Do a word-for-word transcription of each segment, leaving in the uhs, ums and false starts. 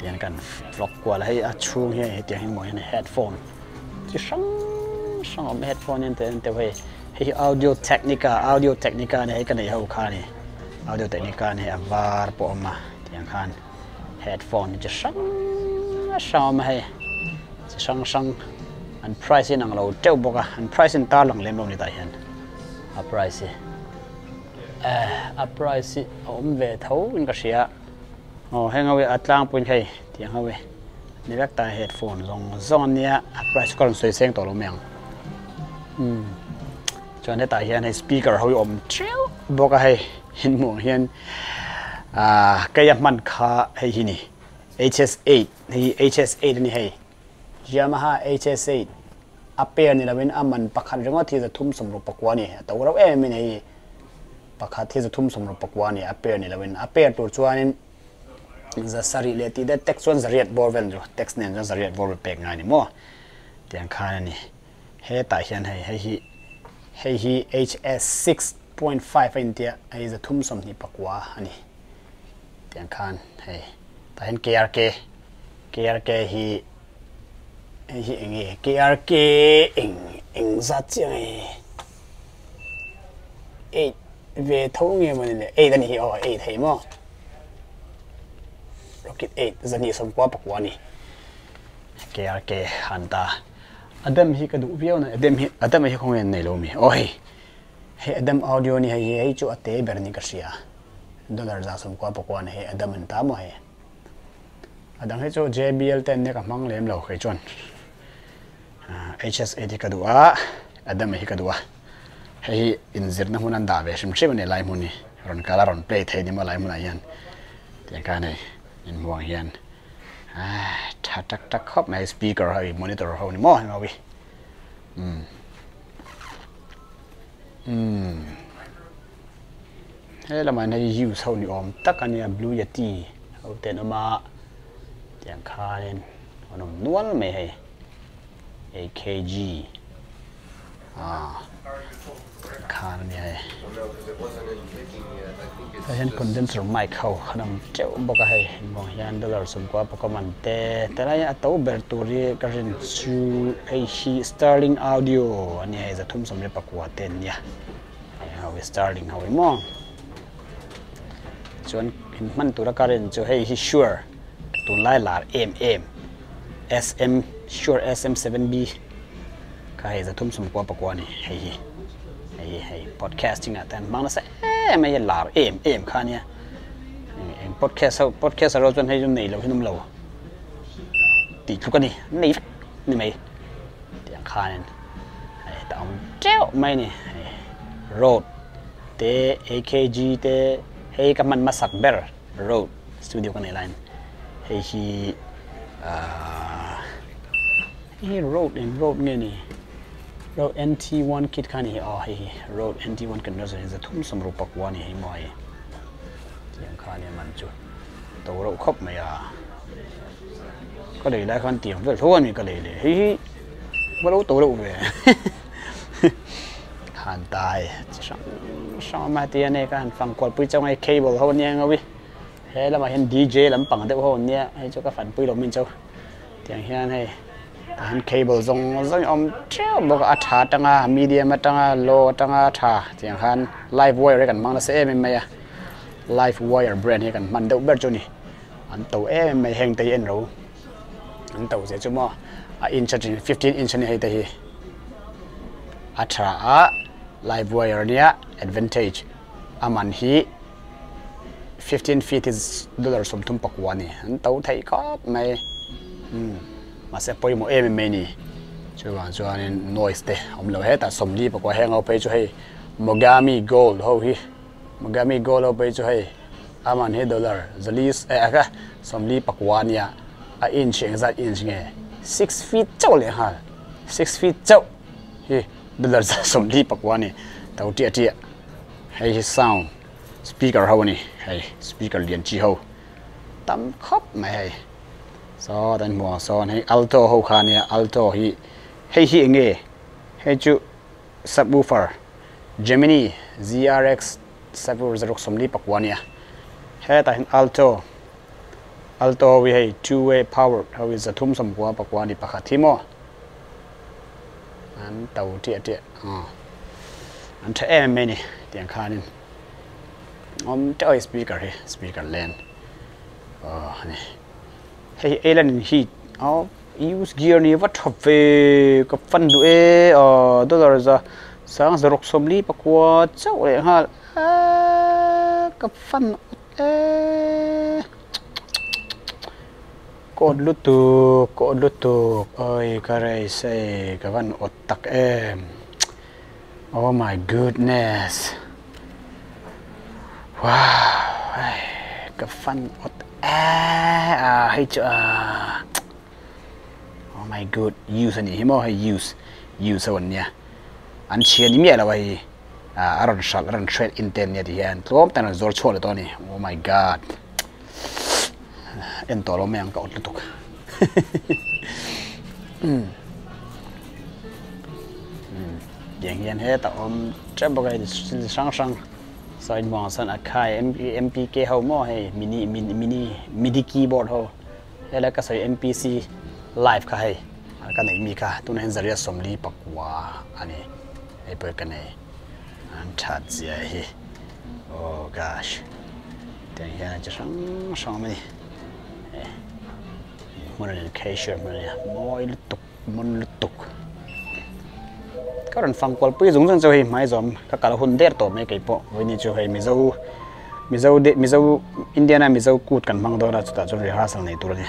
tiền cần vlog qua là hay chung hay tiền hay mọi này headphone chỉ sáng sáng ở headphone nên tiền tiền hay hay audio technica audio technica này hay cái này hậu khá này audio technica này avar bộ mà tiền khan headphone chỉ sáng sáng mà hay chỉ sáng sáng anh price năng lâu treo bọc à anh price ta lằng lem lâu này tại hiện à price à à price ôm về thấu in cái gì à oh hang away atlang pun khai tiang away ni rak ta headphone zong zone nia price kon soi seng to lo meng um chuan he ta hian he speaker hoi om treu boka he hin muang hian a kaya man kha he hi ni H S eight hi H S eight ni he Yamaha H S eight aper ni lawin aman pakhan renga thi za thum som ro pakwa ni to ro em ni pakha thi za thum som ro pakwa ni aper ni lawin aper tur chuanin za sari le ti da text one zariat borvel jo text nen jo zariat borvel pek ngai ni mo tiang khan ni he ta hian hei hei hi hei hi H S six point five intia ai za thum som ni pakwa ani tiang khan hei ta hen K R K K R K hi hi eng K R K eng eng za chiang eight ve thau nge mo ni eight ani hi o eight hei mo Rocket eight zani som kwa pakwa ni K R K hanta adam hi ka du viau na adam hi adam hi khong en nei lo mi oi he adam audio ni hei hei chu ate ber ni ka sia dollar za som kwa pakwa ni he adam an ta mo he adam he chu J B L ten ne ka mang lem lo khai chon H S eight ka du a adam hi ka du a hei inzir na hunan da ve sim chim ne lai mu ni ron kala ron play thei ni ma lai mu na yan tiang ka nei in muang hian ah tak tak tak khop mai speaker hai monitor ho ni mo ha wi um um he la man hai use ho ni om tak ania Blue Yeti ho ten ama tiang kha len onom nual me hai A K G ah kha ni hai Hen condenser mic ho khanam cheu boka hai mo hian dollar sum kwa pakaman te tara to ber turi karin chu ai hi Sterling Audio ani ai za thum som le pakwa ten ya ha we Sterling ha we mo chuan hin man tura karin chu hei hi Shure tun lai lar M M S M Shure S M seven B ka ai za thum som kwa pakwa ni hei hi hei hei podcasting atan mang na se em ấy là em em khá nha em podcast sau podcast sau rồi hay trong này là cái nông lầu thì chú cái này này này mày tiếng khá nên tao treo mày nè road t A K G t hay cái mình masak bear road studio cái này là hay khi hay road and road nghe nè road N T one kit khá này oh hay road N T one converter là thum som ro pakwa ni hay moi tiếng khá này man chu tàu rau khop mày à có để lại con tiếng về thua mình có để để hi bắt đầu tàu rau về hàn tài sao sao mà tiền này cái phẳng quạt bụi trong cái cable hôn nha ngâu đi thế là mà hiện D J lắm bằng cái hôn nha hay cho các phần bụi lồng mình châu tiếng hiện hay han cable zong zong om treo bok atha tanga medium tanga low tanga tha tiang han live wire kan mang na se em mai live wire brand he kan man deu ber choni an to em mai heng te en ro an to se chumo a inch fifteen inch ni he te hi atha a live wire nia advantage aman hi fifteen feet is dollar som thum pakwani an to thai ko mai um mà sẽ bôi một em mình nè, cho bạn cho nên noise thế, ông lâu hết ta sum đi, bọc qua hang ao bây cho hay Mogami Gold, hầu hi, Mogami Gold ao bây cho hay, aman hết dollar, zalis, eh cái sum đi bọc qua nia, a inch, exact inch nghe, six feet châu liền ha, six feet châu, hi dollar sum đi bọc qua nè, tàu tia tia, hay sound, speaker hầu nè, hay speaker liền chi hầu, tắm khóc mày hay. So dan mo so hay alto ho khan ya alto hi hey hi nge hey chu subwoofer Gemini Z R X subwoofer zarok somli pakwania he ta hin alto alto we hay two way power how is a thum som kwa pakwa ni pakha thimo an tàu tia tia à an the em me ni tiang khanin om toy speaker he speaker len ờ này hay elan heat oh use gear ni wat thop ve ka fan du e ờ dollar za sang za rok som li pakwa chau le ha ka fan e cột lút tu cột lút tu ơi cái này say cái văn ột tắc em oh my goodness wow cái văn ột à hay chưa oh my god use này himo hay use use one nha anh chia ní mẹ là vậy à aron shot aron trade internet thì anh tóm tay nó rồi chua được to này oh my god em tổ lo mèng cậu liên tục dạng hiện hết tao om chấp bao cái sáng sáng sai mong san akai M P K hậu mò hay mini mini mini midi keyboard hậu hay là cái sai M P C live cái hay cái này mi cả tu nên giờ som li pakwa anh ấy hay bữa cái này anh chặt gì ấy oh gosh thì hiện là chỉ sáng sáng này communication này mỗi lúc tục mỗi lúc tục các bạnฟังกอลปุ้ยdùng dân cho hay máy dòm các cả là hôn đét tổ mấy cái bộ với như cho hay mi dâu mi dâu đê mi dâu Indiana mi dâu cút cần mang đó là chúng ta cho rehearsal này tụi này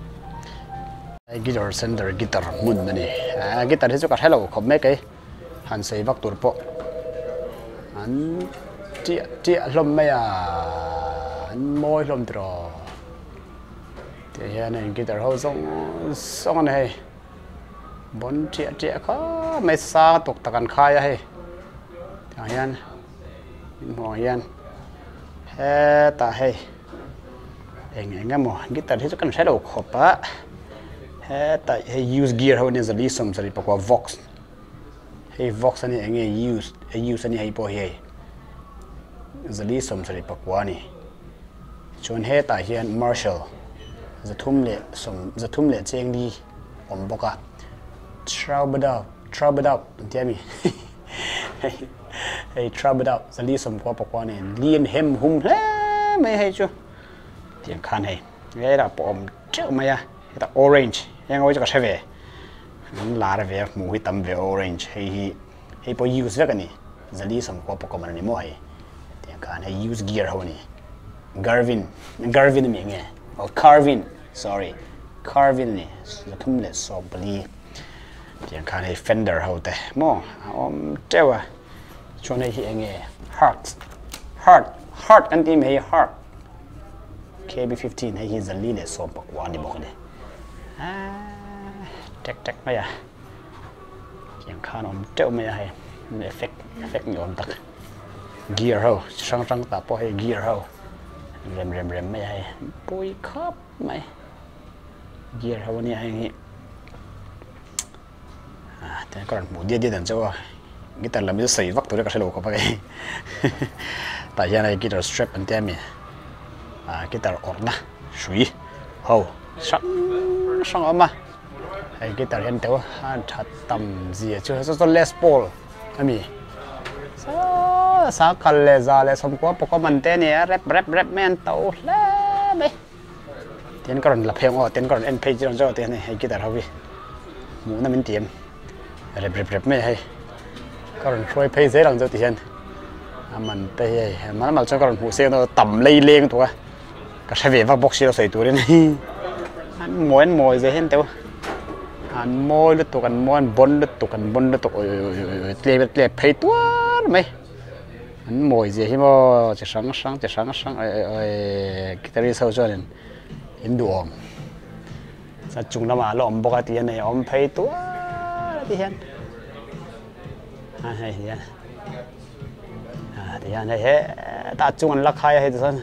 guitar center guitar mun này à guitar thì cho cả hello không mấy cái hắn xây vác tụi bộ hắn chia chia lom mấy à hắn môi lom trò thì hiện nay guitar hậu song song này bốn triệu triệu có mấy xa tục tạc ăn khai hay chẳng hạn mò hiện he ta hay anh nghe mò guitar thì chắc cần sẽ đầu khop á he ta hay use gear hậu nên là lý sum sẽ qua vox hay vox này anh nghe use use này hay bỏ hay là lý sum sẽ qua này chọn he ta hiện Marshall giờ thum lệ sum giờ thum lệ chêng đi om boka troubled up troubled up tell me hey troubled up giờ lý sum qua pakwa này liên hem hum thế mấy hay chưa tiếng khan hay cái là bom trước mày à cái là orange yang ngồi cho cái về lá là về mùi tầm về orange hay hay bao use cái này giờ lý sum qua pakwa này mua hay tiếng khan hay use gear hậu này Garvin Garvin mình nghe oh Carvin sorry Carvin này là thum lệ so bali tiếng khan hay Fender hậu thế mò om treo à cho nên hi anh nghe Heart Heart Heart anh tìm hay Heart K B fifteen hay hi zali lệ so bạc quan đi bọc này à check check mày à tiếng khan om treo mày hay effect effect nhọn tắc gear hậu sang sang ta po hay gear hậu rem rem rem mày hay bôi khắp mày gear hậu này hay à thế còn một dia dia đằng châu cái tờ làm cái sấy vắt tôi cái xe lô có phải tại giờ này cái tờ strap anh tem à cái tờ orna suy hậu sáng sáng ấm mà hay cái tờ hiện tàu han thật tầm gì chứ cho Les Paul anh mi sao sao cần lẽ ra lẽ xong quá bọc mình tên này rap rap rap men tàu lá mấy tiền còn là phèo ngọ tiền còn en page trong chỗ tiền này hay cái tờ hậu vi muốn năm mươi tiền rap rap rap mấy hay còn rồi page dễ làm cho tiền mình đây mà mà cho còn phụ xe nó tầm lây lên thôi cái xe về vác box nó xây túi này anh mồi anh mồi dễ hết tao anh mồi lướt tục anh mồi anh bón lướt tục anh bón lướt tục lê lê pay túi mấy anh mồi dễ mà chỉ sáng sáng chỉ sáng sáng cái tờ sau cho nên in đồ sa chung nó mà lỏm bọc tiền này ông pay túi tiền à hay tiền à thì anh thấy ta chung anh lắc hai hay sao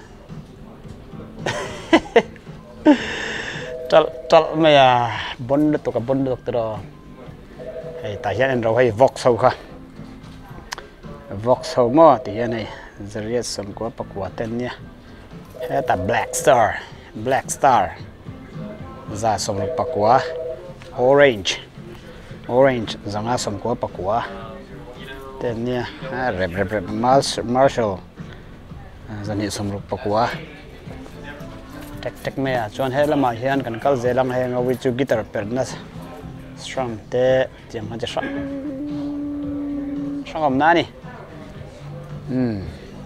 chal chal mày à bón được cả bón được rồi hay tại hiện rồi hay vóc sâu kha vóc sâu mà thì hiện này giờ riết sớm quá bạc quá tên nha hay ta Black Star black star za som ro pakwa orange orange zanga som ko pakwa ten nia rep rep rep marshall zani som ro pakwa tek tek me a chuan he lama hian kan kal zelang he ngawi chu guitar pernas strum te tiang ha cha sang sangam na ni um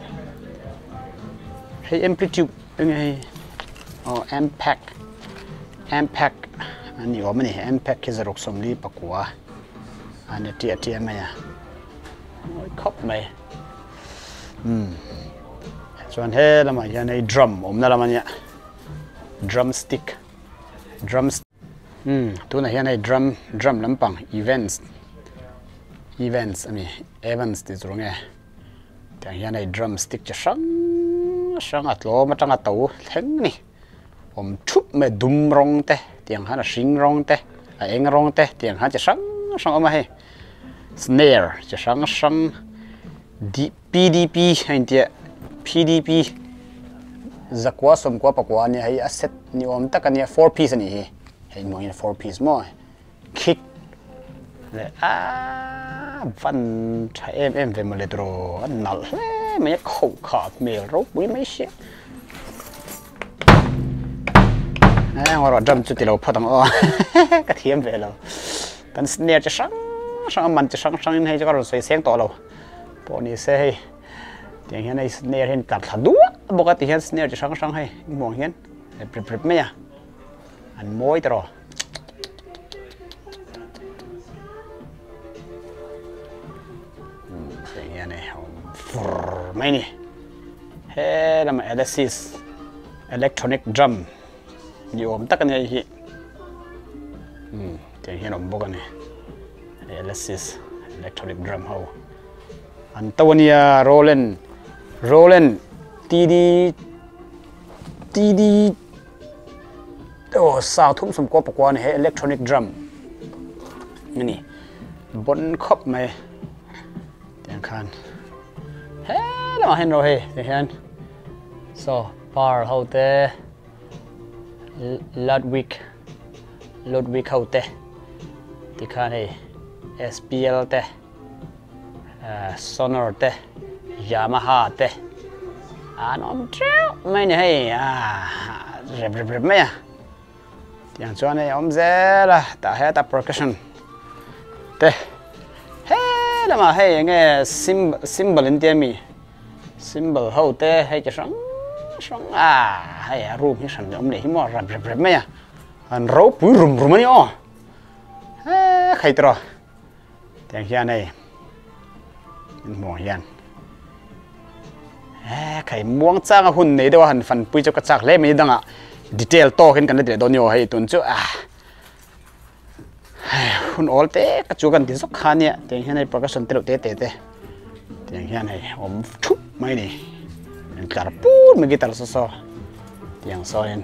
hey amplitude hey oh impact impact ani o mani impact ki zarok som li pakwa ani ti ti ma ya oi khop mai um chuan he lama hian ei drum om na lama nia drumstick drums um tu na hian ei drum drum lampang events events ami events ti zrong e tang hian ei drumstick cha sang sang atlo ma tanga to thleng ni om thup me dum rong te tiang hana sing rong te a eng rong te tiang ha cha sang sang ama he snare cha sang sang p d p hain tia p d p zakwa som kwa pakwa ni hai asset ni om takania four piece ani he hei mo in four piece mo kick le a van thai em em ve mo le dro an nal he me khou khat me ro bui mai she a ngor drum chu ti lo phatang o ka thiam ve lo kan snare cha sang sang man cha sang sang in hei cha ro sei seng to lo po ni se hei tiang hian ei snare hen kat thadu boka ti hian snare cha sang sang hei mo hian prep prep me ya an moi tro tiang hian ei fur mai ni he lam Alesis electronic drum ni om tak ani hi um tiang hian om boka ni Alesis electronic drum ho Antonia Roland Roland T D T D oh sao thum som ko pakwa ni he electronic drum ni bon khop mai tiang khan he la hen ro he hian so par ho te Ludwig Ludwig ho te ti khan he S P L te Sonor te Yamaha te an om treo mai ni hei a rep rep rep mai a tiang chuan ei om zela ta he ta percussion te he lama hei nge symbol symbol in te mi symbol ho te hei cha sang sang a hei a room hi san om nei hi mo rep rep rep mai a an ro pui rum rum ani o he khai tro tiang hian ei mo hian eh khai muang chang hun nei dewa han fan pui chu ka chak le mi danga detail to hin kan de donio hei tun chu a hun ol te ka chu kan ti sok khania teng hian ei percussion te te te te teng hian ei om thup mai ni en kar pu me gitar so so tiang so hen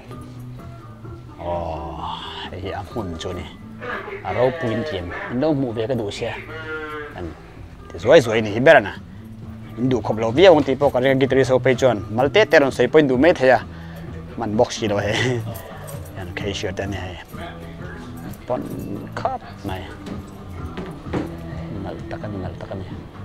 oh ei a hun chu ni a ro puin tiam no mu ve ka du sia an ti zoi zoi ni hiberana indu khoblo bia on ti po ka gitari so pe chon malte teron sei point du me thaya man box hi lo he yan khai shot ta ne he pon khap mai mal takan mal takan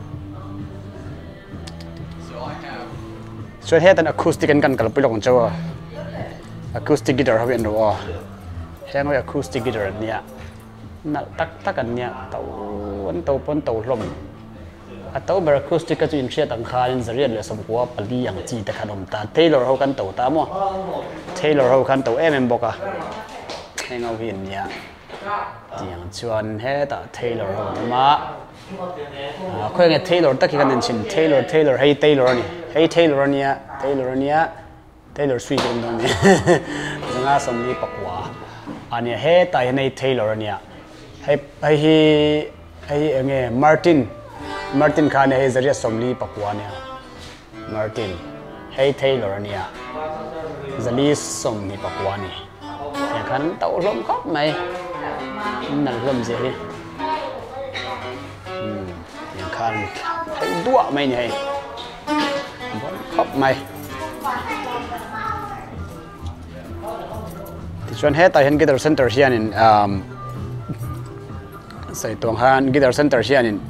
so I have so he tan acoustic kan kan kal pilong chawa acoustic guitar ha ben ro hang oi acoustic guitar nia nal tak takan nia tau an tau pon tau hlom a tau ber acoustic ka chu in thria tang khan in zarian le som kwa pali yang chi ta khanom ta Taylor ho kan tau ta mo Taylor ho kan tau em em boka hang au hin nia tiang chuan he ta Taylor ho ma a khoi nge Taylor ta ki kan chin Taylor Taylor hey Taylor ni hey Taylor nia Taylor nia Taylor Swift dong ni nga som ni pakwa ania he ta nei Taylor nia hey hey hey nge Martin Martin Khan hey zaria somli pakwa nia Martin hey Taylor nia zali som ni pakwa ni ya kan tau lom khop mai nal lom je hi hm ya kan hey dua mai ni hey bon khop mai ส่วนเฮตไอเห็น guitar center เชียนินใส่ตัวฮัน guitar center เชียนิน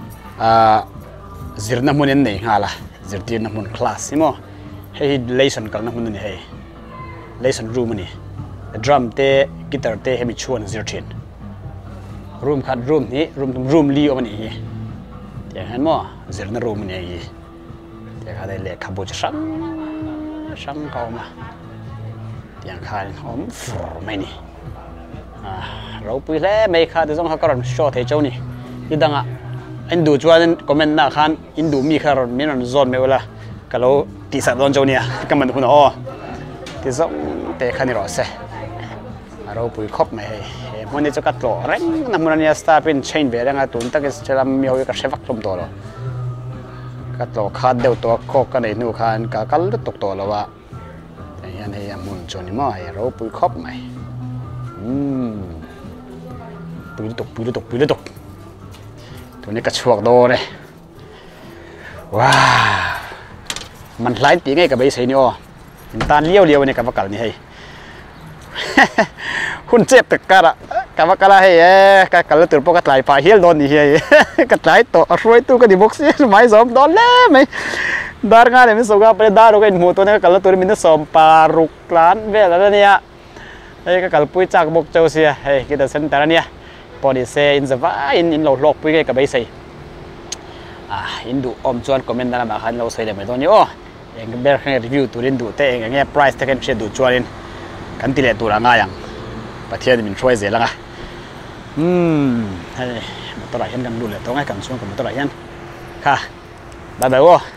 จิรน้ำมันนี่ฮะล่ะจิรตีน้ำมันคลาสใช่ไหมเฮ้ย lesson กันน้ำมันนี่เฮ้ย lesson room นี่ drum เตะ guitar เตะให้มีชวนจิรตีน room คัด room นี้ room room ลีอมันนี่เดี๋ยวเห็นมั้ยจิรน้ำ room นี่เดี๋ยวเขาได้เล็กขับบุจะช่างช่างเขามาอย่างข้าหอมฟูไม่นี่เราไปแล้วไม่ข้าจะต้องหากรณ์โชว์เทเจ้านี่ยี่ดังอ่ะอินดูจวนคอมเมนต์นะข้าอินดูมีข้ารณ์มีนนโซนไม่เวลาก็เราตีสัตว์โดนเจ้านี่ก็มันคุณอ๋อที่ส่งเตะข้านี่รอเซ่เราไปคบไม่ให้มันนี่จะกัดโลเร่งน้ำมันนี่สตาร์เป็นเชนเบรง่ะตุนตะกี้จะทำมีเอาอยู่กับเชฟฟักลมตัวเรากัดโลขาดเดียวตัวโคกันในนู่นข้านก็กัดตกตัวแล้วว่ายันให้ยามุนจนี่มั่วเราปุยครบไหมอืมปุยตกปุยตกปุยตกตัวนี้กระชวกโดเลยว้ามันหลายตีไงกับใบเสนี่อ๋อตาเลี้ยวเลี้ยวเนี่ยกับว่ากันนี่ให้หุ่นเจ็บตึกกะละกับว่ากันละให้เอ๊ะกับกันแล้วตื่นปกติไหลฝ่ายเฮียโดนนี่ให้กับไหลตัวช่วยตู้ก็ดีบ็อกซี่ไม่สมโดนแล้วไหมดาร์งานเลยมิสกาไปดาร์ก็อินหัวตัวนี้ก็แล้วตัวนี้มินสมปารุกลานเวลาเนี่ยเฮ้ยก็กลับปุยจากบกเจ้าเสียเฮ้ยกินแต่เส้นแต่ละเนี่ยพอดีเซอินจะว่าอินอินเราหลอกปุยกับใบใส่อ่าอินดูอมชวนคอมเมนต์นั่นมาขันเราใส่เลยไม่ตัวนี้โอ้เองเบอร์ให้รีวิวตัวนี้ดูแต่เองอย่างเงี้ย price ที่กันเชื่อดูชวนอินกันตีเลตัวละง่ายอย่างประเทศนี้มันช่วยเสียแล้วไงอืมเฮ้ยมันตัวไหนยันกันดูเลยตัวง่ายกันช่วงกับมันตัวไหนยันค่ะบ๊ายบายโอ้